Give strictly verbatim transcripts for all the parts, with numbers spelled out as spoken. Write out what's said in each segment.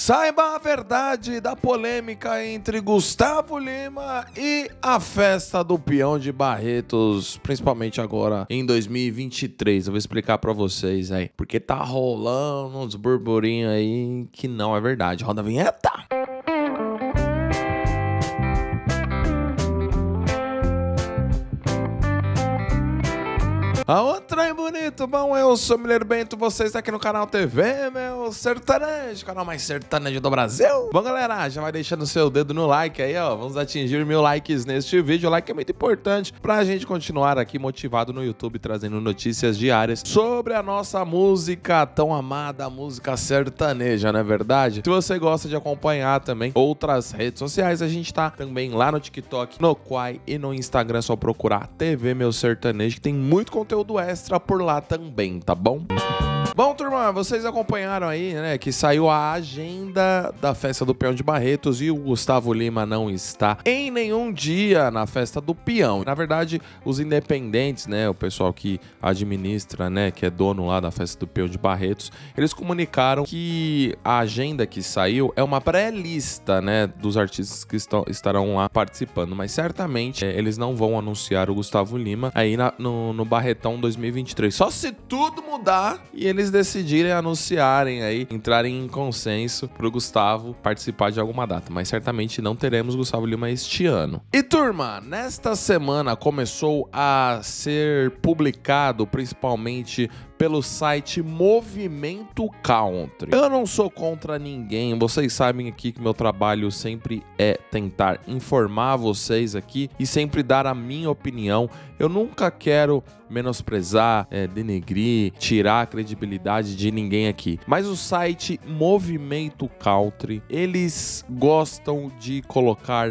Saiba a verdade da polêmica entre Gustavo Lima e a festa do Peão de Barretos, principalmente agora em dois mil e vinte e três. Eu vou explicar pra vocês aí, porque tá rolando uns burburinhos aí que não é verdade. Roda a vinheta! A outra aí, bonito, bom, eu sou o Mineiro Bento, vocês aqui no canal T V, meu sertanejo, canal mais sertanejo do Brasil. Bom, galera, já vai deixando seu dedo no like aí, ó, vamos atingir mil likes neste vídeo. O like é muito importante pra gente continuar aqui motivado no YouTube, trazendo notícias diárias sobre a nossa música tão amada, a música sertaneja, não é verdade? Se você gosta de acompanhar também outras redes sociais, a gente tá também lá no TikTok, no Quai e no Instagram, é só procurar T V Meu Sertanejo, que tem muito conteúdo extra por lá também, tá bom? Bom, turma, vocês acompanharam aí, né, que saiu a agenda da festa do Peão de Barretos e o Gustavo Lima não está em nenhum dia na festa do Peão. Na verdade, os independentes, né, o pessoal que administra, né, que é dono lá da festa do Peão de Barretos, eles comunicaram que a agenda que saiu é uma pré-lista, né, dos artistas que estão, estarão lá participando, mas certamente é, eles não vão anunciar o Gustavo Lima aí na, no, no Barretão dois mil e vinte e três. Só se tudo mudar e eles decidirem anunciarem aí, entrarem em consenso pro Gustavo participar de alguma data, mas certamente não teremos Gustavo Lima este ano. E turma, nesta semana começou a ser publicado, principalmente pelo site Movimento Country. Eu não sou contra ninguém, vocês sabem aqui que meu trabalho sempre é tentar informar vocês aqui e sempre dar a minha opinião. Eu nunca quero menosprezar, é, denegrir, tirar a credibilidade de ninguém aqui. Mas o site Movimento Country, eles gostam de colocar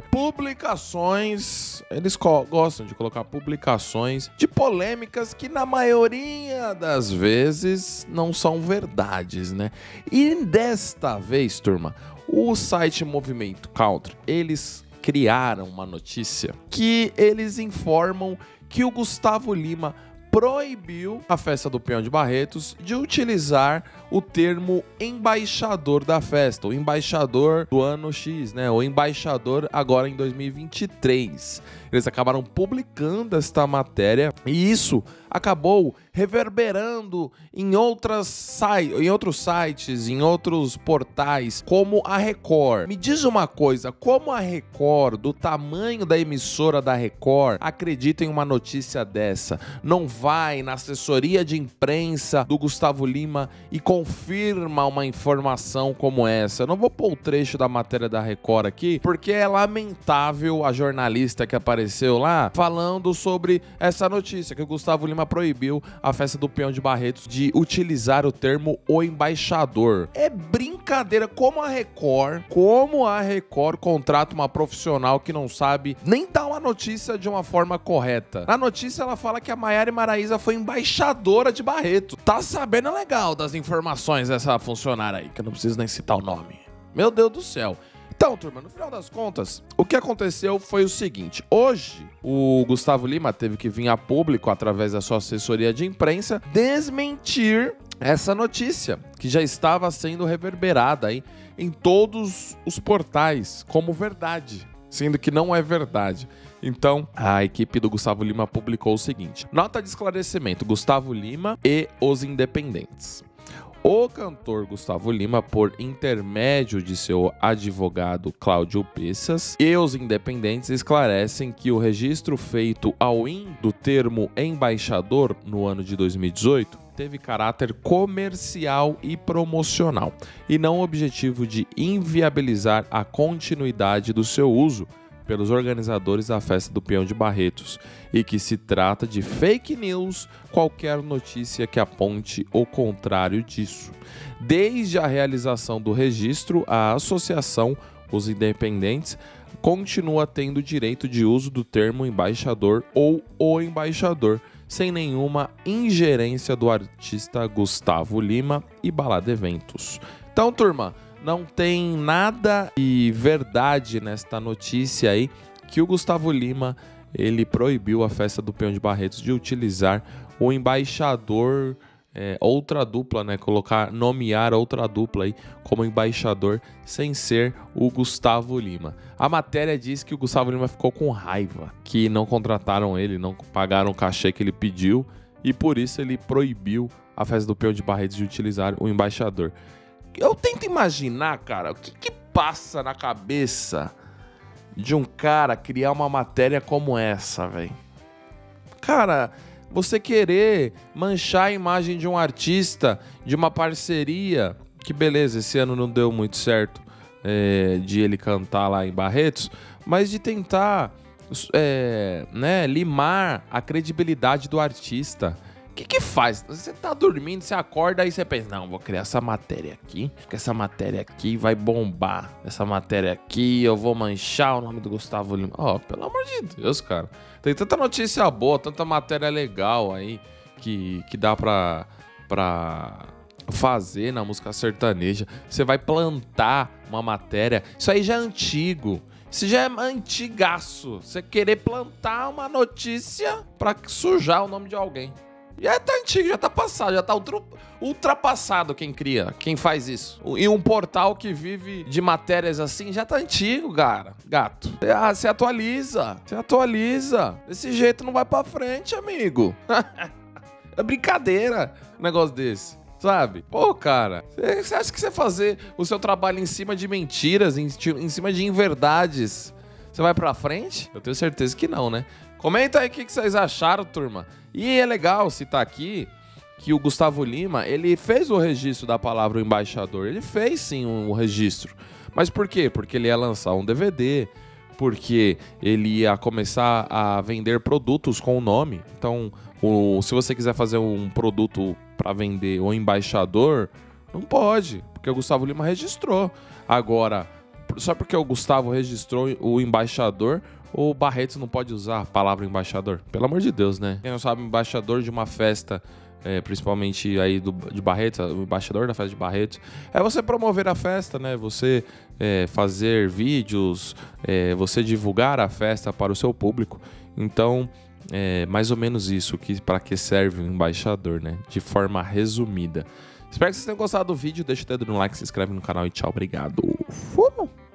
publicações, eles co- gostam de colocar publicações de polêmicas que na maioria das vezes não são verdades, né? E desta vez, turma, o site Movimento Country, eles criaram uma notícia que eles informam que o Gustavo Lima proibiu a festa do Peão de Barretos de utilizar o termo embaixador da festa, o embaixador do ano X, né? O embaixador agora em dois mil e vinte e três. Eles acabaram publicando esta matéria e isso acabou reverberando em, outras em outros sites, em outros portais, como a Record. Me diz uma coisa, como a Record, do tamanho da emissora da Record, acredita em uma notícia dessa? Não vai na assessoria de imprensa do Gustavo Lima e confirma uma informação como essa. Eu não vou pôr o trecho da matéria da Record aqui, porque é lamentável a jornalista que apareceu lá falando sobre essa notícia, que o Gustavo Lima proibiu a festa do Peão de Barretos de utilizar o termo o embaixador. É brincadeira, como a Record, como a Record contrata uma profissional que não sabe nem dar uma notícia de uma forma correta. Na notícia ela fala que a Maiara Maraíza foi embaixadora de Barretos. Tá sabendo legal das informações dessa funcionária aí, que eu não preciso nem citar o nome. Meu Deus do céu. Então, turma, no final das contas, o que aconteceu foi o seguinte. Hoje, o Gustavo Lima teve que vir a público, através da sua assessoria de imprensa, desmentir essa notícia, que já estava sendo reverberada aí em todos os portais como verdade, sendo que não é verdade. Então, a equipe do Gustavo Lima publicou o seguinte: nota de esclarecimento, Gustavo Lima e os independentes. O cantor Gustavo Lima, por intermédio de seu advogado Cláudio Pessas, e os independentes esclarecem que o registro feito ao I N do termo embaixador no ano de dois mil e dezoito teve caráter comercial e promocional, e não objetivo de inviabilizar a continuidade do seu uso pelos organizadores da festa do Peão de Barretos, e que se trata de fake news qualquer notícia que aponte o contrário disso. Desde a realização do registro, a associação, os independentes, continua tendo direito de uso do termo embaixador ou o embaixador, sem nenhuma ingerência do artista Gustavo Lima e Balada Eventos. Então, turma, não tem nada de verdade nesta notícia aí que o Gustavo Lima, ele proibiu a festa do Peão de Barretos de utilizar o embaixador é, outra dupla, né? Colocar, nomear outra dupla aí como embaixador sem ser o Gustavo Lima. A matéria diz que o Gustavo Lima ficou com raiva, que não contrataram ele, não pagaram o cachê que ele pediu e por isso ele proibiu a festa do Peão de Barretos de utilizar o embaixador. Eu tento imaginar, cara, o que que passa na cabeça de um cara criar uma matéria como essa, velho. Cara, você querer manchar a imagem de um artista, de uma parceria, que beleza, esse ano não deu muito certo é, de ele cantar lá em Barretos, mas de tentar é, né, limar a credibilidade do artista. O que que faz? Você tá dormindo, você acorda e você pensa, não, vou criar essa matéria aqui, porque essa matéria aqui vai bombar. Essa matéria aqui eu vou manchar o nome do Gustavo Lima. Ó, oh, pelo amor de Deus, cara. Tem tanta notícia boa, tanta matéria legal aí que, que dá pra, pra fazer na música sertaneja. Você vai plantar uma matéria. Isso aí já é antigo. Isso já é antigaço. Você querer plantar uma notícia pra sujar o nome de alguém. Já tá antigo, já tá passado, já tá ultra, ultrapassado quem cria, quem faz isso. E um portal que vive de matérias assim já tá antigo, cara. Gato. Ah, você atualiza, você atualiza. Desse jeito não vai pra frente, amigo. É brincadeira um negócio desse, sabe? Pô, cara, você acha que você fazer o seu trabalho em cima de mentiras, em, em cima de inverdades, você vai pra frente? Eu tenho certeza que não, né? Comenta aí o que vocês acharam, turma. E é legal citar aqui que o Gustavo Lima, ele fez o registro da palavra embaixador. Ele fez sim um registro. Mas por quê? Porque ele ia lançar um D V D, porque ele ia começar a vender produtos com o nome. Então, o, se você quiser fazer um produto para vender o embaixador, não pode, porque o Gustavo Lima registrou. Agora, só porque o Gustavo registrou o embaixador, o Barretos não pode usar a palavra embaixador. Pelo amor de Deus, né? Quem não sabe, embaixador de uma festa, é, principalmente aí do, de Barretos, o embaixador da festa de Barretos, é você promover a festa, né? Você é, fazer vídeos, é, você divulgar a festa para o seu público. Então, é mais ou menos isso que para que serve um embaixador, né? De forma resumida. Espero que vocês tenham gostado do vídeo. Deixa o dedo no like, se inscreve no canal e tchau, obrigado. Fui!